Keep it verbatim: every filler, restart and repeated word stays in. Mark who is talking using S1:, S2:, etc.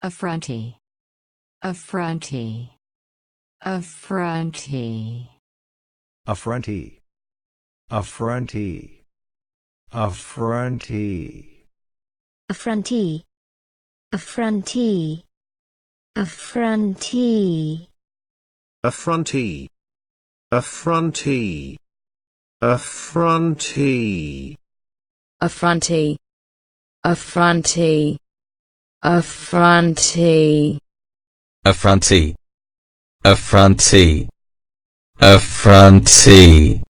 S1: affrontee, affrontee, affrontee,
S2: affrontee, affrontee, affrontee,
S3: affrontee, affrontee, affrontee,
S4: affrontee, affrontee, affrontee,
S5: affrontee, affrontee, affrontee,
S6: affrontee, affrontee, affrontee.